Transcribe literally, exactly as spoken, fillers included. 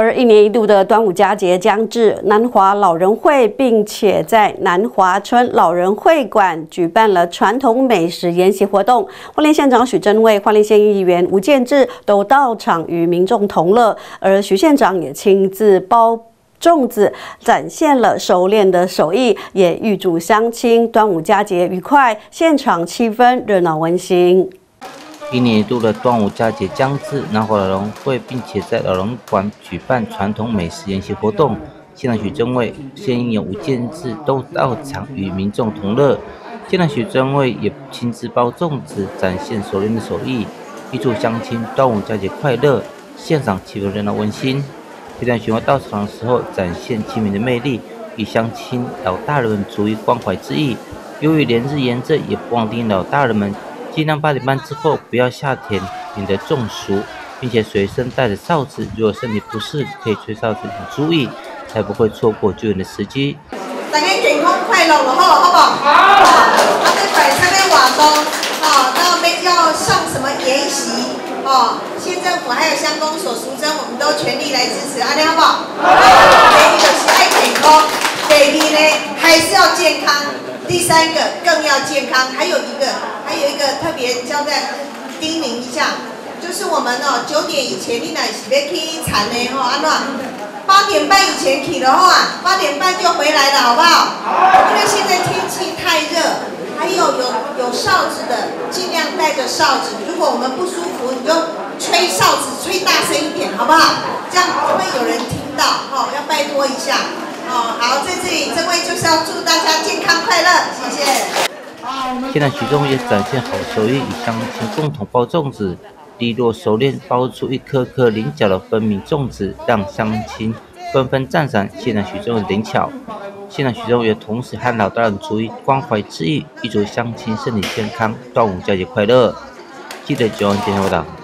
而一年一度的端午佳节将至，南华老人会并且在南华村老人会馆举办了传统美食研习活动。花莲县长许正蔚、花莲县议员吴建志都到场与民众同乐，而许县长也亲自包粽子，展现了熟练的手艺，也预祝乡亲端午佳节愉快，现场气氛热闹温馨。 一年一度的端午佳节将至，南华老人会并且在老人馆举办传统美食研习活动。县长许正蔚、县议员吴建志都到场与民众同乐。县长许正蔚也亲自包粽子，展现熟练的手艺，预祝乡亲端午佳节快乐。现场气氛热闹温馨。县长许正蔚到场的时候，展现亲民的魅力，与乡亲老大人们逐一关怀之意。由于连日炎热，也不忘提醒老大人们，尽量八点半之后不要下田，免得中暑，并且随身带着哨子，如果身体不适，可以吹哨子，请注意，才不会错过救援的时机。 大家健康快乐了好，好不好？好。啊，这摆上面瓦工，啊，那我们要上什么研习？哦，县政府还有乡公所、淑珍，我们都全力来支持，阿亮好不好？好。第一个是爱健康，第二呢还是要健康。第三个更要健康，还有一个，还有一个特别交代叮咛一下，就是我们哦九点以前你若是要去产的吼，安怎？八点半以前去的话，八点半就回来了，好不好？因为现在天气太热，还有有有哨子的，尽量带着哨子。如果我们不舒服，你就吹哨子，吹大声一点，好不好？这样会有人听到，哦，要拜托一下。哦，好，在这里，这位就是要祝大家健康快乐，谢谢。 现在许正蔚也展现好手艺，与乡亲共同包粽子，利落熟练包出一颗颗棱角的分明粽子，让乡亲纷纷赞赏现在许正蔚的灵巧。现在许正蔚也同时和老大人逐一关怀之意，预祝乡亲身体健康，端午佳节快乐。记得九安电台报道。